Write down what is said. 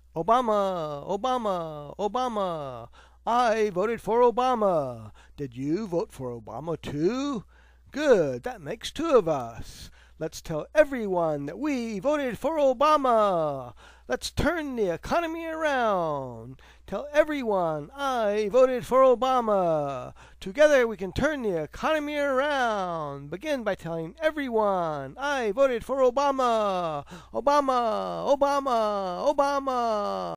Obama, Obama, Obama. I voted for Obama. Did you vote for Obama too? Good, that makes two of us. Let's tell everyone that we voted for Obama. Let's turn the economy around. Tell everyone I voted for Obama. Together we can turn the economy around. Begin by telling everyone I voted for Obama. Obama, Obama, Obama.